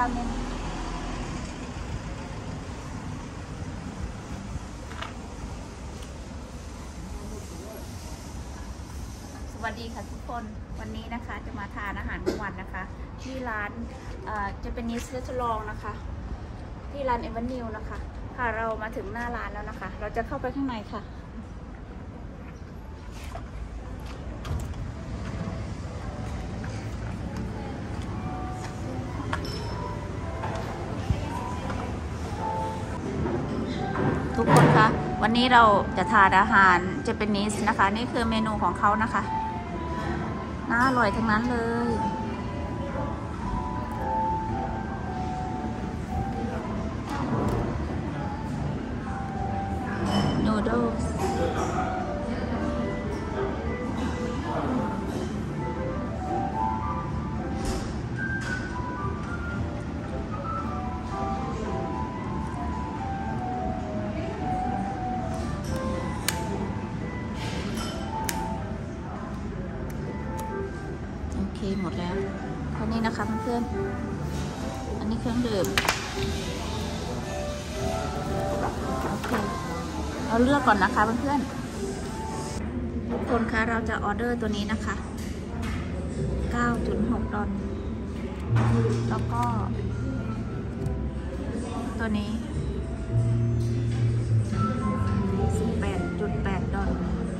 ราเมนสวัสดีค่ะทุกคนวันนี้นะคะจะมาทานอาหารกลางวันนะคะที่ร้านจะเป็นนิสเซอร์ลองนะคะที่ร้านเอเวอร์นิวนะคะค่ะเรามาถึงหน้าร้านแล้วนะคะเราจะเข้าไปข้างในค่ะทุกคนคะวันนี้เราจะทานอาหารเจแปนิสนะคะนี่คือเมนูของเขานะคะน่าอร่อยทั้งนั้นเลยนูโดลส์หมดแล้วแค่นี้นะคะเพื่อนๆอันนี้เครื่องดื่มโอเคเราเลือกก่อนนะคะเพื่อนๆทุกคนคะเราจะออเดอร์ตัวนี้นะคะ 9.6 ดอลแล้วก็ตัวนี้ 18.8 ดอล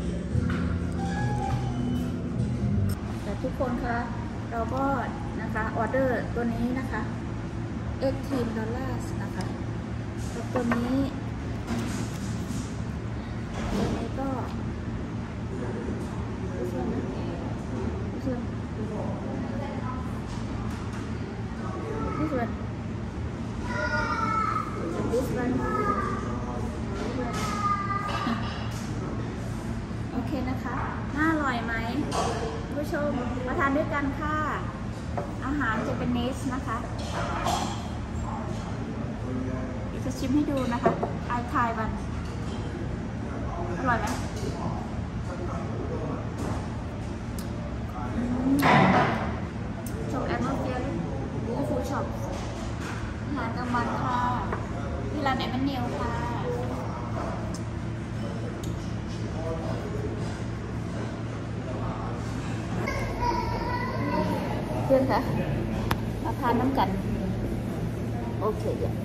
ทุกคนคะเราก็นะคะออเดอร์ตัวนี้นะคะ$18นะคะแล้วตัวนี้ก็โอเคนะคะน่าอร่อยไหมผู้ชมมาทานด้วยกันค่ะอาหารจะเป็นเนสนะคะจะชิมให้ดูนะคะไอทายวันอร่อยไหมชมแอมเบอร์เฟียร์บูฟูช็อปอาหารกลางวันค่ะที่ร้านเอเวอร์นิวค่ะเพื่อนคะมาทานน้ำกันโอเคเดี๋ยว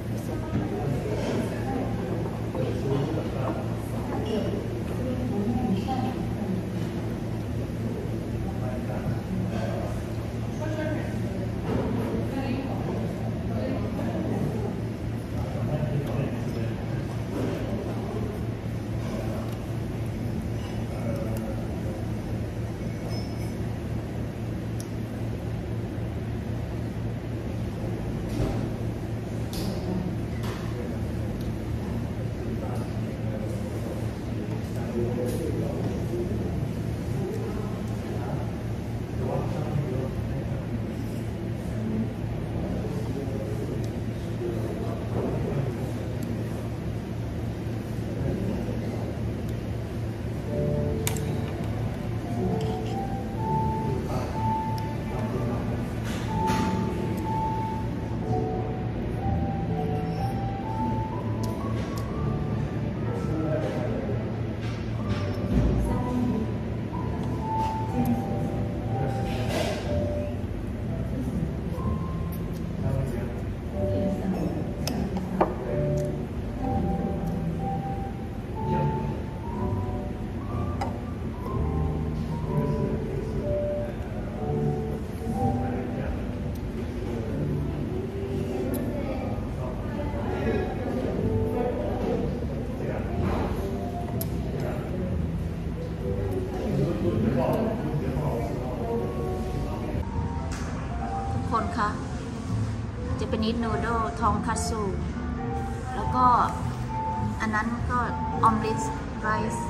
คนคะจะเป็นนิดนูโดทองคัตสึแล้วก็อันนั้นก็ออมเล็ตไรซ์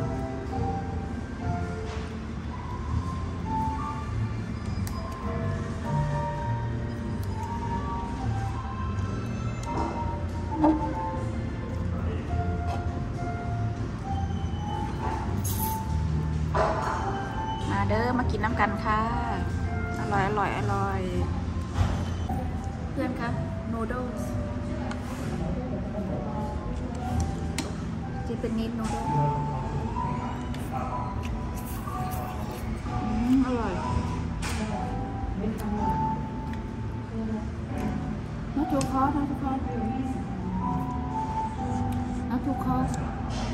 มาเด้อมากินน้ำกันค่ะอร่อยเพื่อนคะ noodles Japanese noodle อร่อย not too cost not too cost